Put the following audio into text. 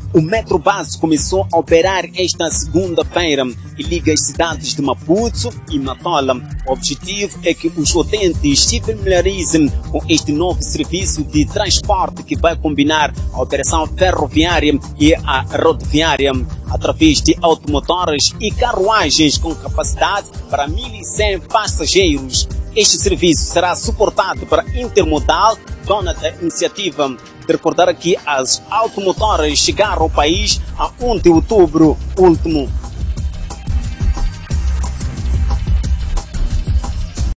O Metrobus começou a operar esta segunda-feira e liga as cidades de Maputo e Matola. O objetivo é que os utentes se familiarizem com este novo serviço de transporte que vai combinar a operação ferroviária e a rodoviária através de automotores e carruagens com capacidade para 1.100 passageiros. Este serviço será suportado para Intermodal, dona da iniciativa. De recordar que as automotoras chegaram ao país a 1 de outubro último.